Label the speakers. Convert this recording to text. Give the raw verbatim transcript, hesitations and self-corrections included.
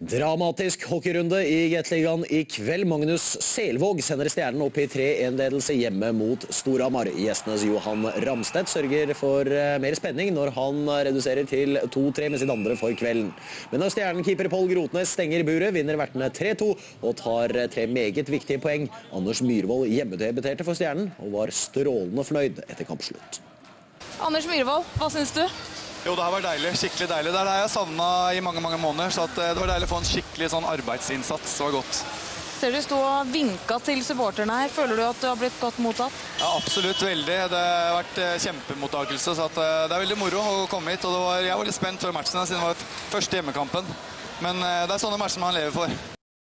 Speaker 1: Dramatisk hockeyrunde i Gateligaen i kveld. Magnus Selvåg sender Stjernen opp i tre en ledelse hjemme mot Storhamar. Gjestenes Johan Ramstedt sørger for mer spenning når han reduserer til to tre med sitt andre for kvelden. Men når Stjernen-keeper Paul Grotnes stenger buret, vinner vertene tre to og tar tre meget viktige poeng. Anders Myhrvold hjemmedebuterte for Stjernen og var strålende fornøyd etter kampslutt.
Speaker 2: Anders Myhrvold, hva synes du?
Speaker 3: Jo, det har vært deilig, skikkelig deilig. Det er det jeg savnet i mange, mange måneder, så at det var deilig å få en skikkelig sånn arbeidsinnsats. Det var godt.
Speaker 2: Ser du stå og vinka til supporterne her. Føler du at du har blitt godt mottatt?
Speaker 3: Ja, absolutt, veldig. Det har vært kjempemottakelse, så at det er veldig moro å komme hit. Og det var, jeg var litt spent før matchen, siden det var første hjemmekampen. Men det er sånne matcher man lever for.